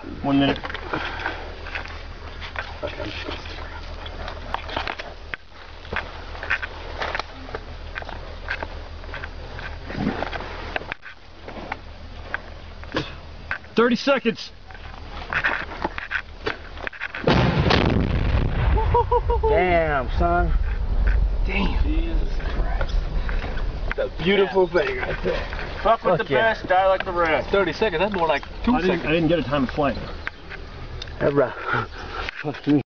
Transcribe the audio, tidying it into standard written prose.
1 minute. Okay, I'm just gonna stick around. 30 seconds. Damn, son. Damn. Jesus Christ. That's a beautiful thing right there. Fuck with the best, die like the rest. 30 seconds, that's more like 2 seconds. I didn't get a time of flight. All right. Fuck me.